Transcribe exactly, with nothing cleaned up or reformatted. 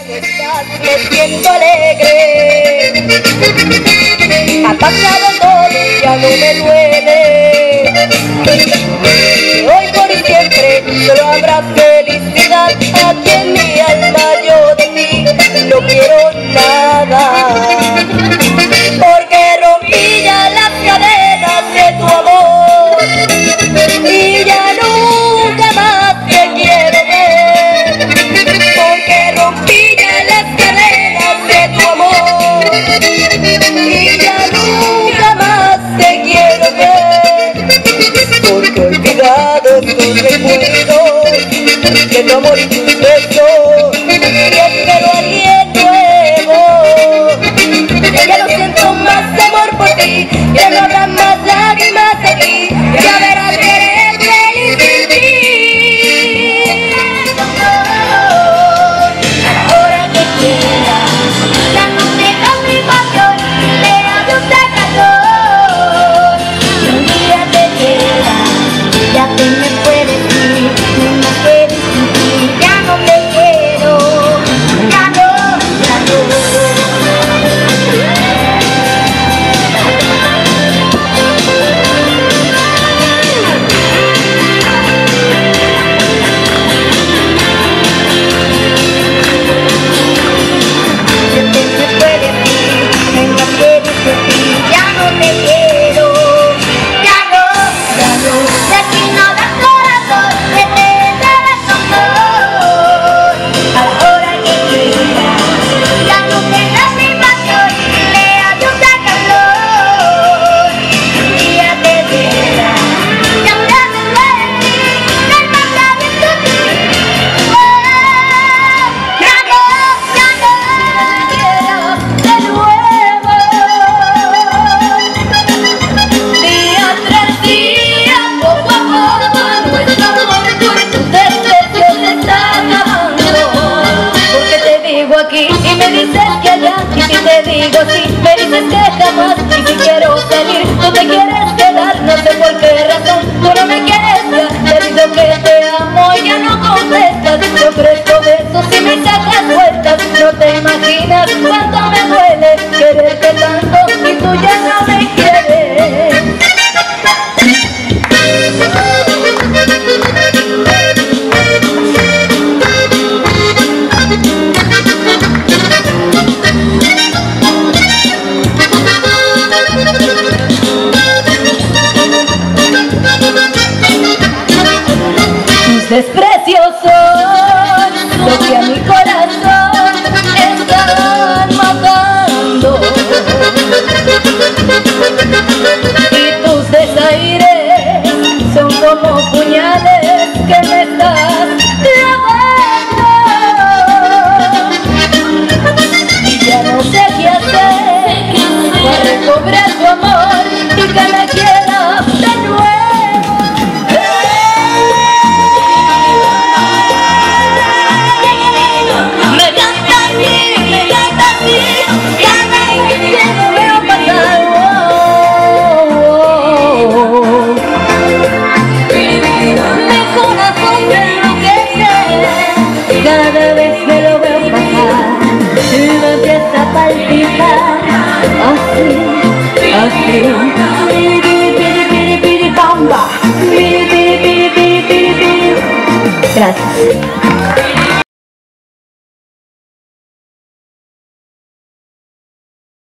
estás, me siento alegre. Ha pasado todo y ya no me duele. Hoy por siempre solo habrá felicidad. Aquí en mi alma yo de ti no quiero nada. Porque rompí ya las cadenas de tu amor y ya nunca más te quiero ver. Porque rompí ya las cadenas de tu amor y ya nunca más te quiero ver. Porque he olvidado tus recuerdos de tu amor y tus besos y espero a alguien nuevo. Ya no siento más amor por ti, ya no habrá más lágrimas aquí, ya verás que eres feliz sin ti. Ahora que quieras, ya no tengas mi pasión, te asusta calor. Si un día te quedas, ya te me puedes ir, no me quedes sin ti, ya no te quiero, ya no, ya no. Aquí y me dices que allá, y si te digo sí, me dices que jamás, y si quiero salir, tú te quieres quedar, no sé por qué razón, tú no me quieres ya, te digo que te amo y ya no contestas, yo ofrezco besos y me sacas vueltas, no te imaginas cuánto me duele quererte tanto y tú ya no me quieres. Desprecios son lo que a mi corazón están matando, y tus desaires son como puñales que me estás clavando, y ya no sé qué hacer para recobrar tu amor y que me quieras de nuevo. Cada vez me lo veo pasar y me empieza a palpitar así, así. Piri, piri, piri, piri, bamba. Piri, piri, piri, piri, piri, piri. Gracias.